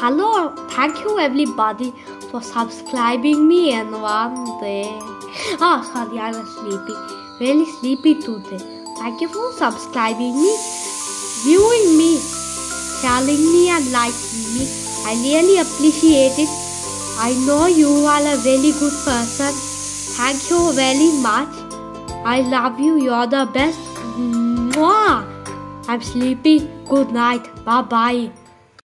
Hello, thank you everybody for subscribing me and one day. Oh, sorry, I was sleepy. Really sleepy today. Thank you for subscribing me, viewing me, sharing me and liking me. I really appreciate it. I know you are a very good person. Thank you very much. I love you. You're the best. Mwah! I'm sleepy. Good night. Bye-bye.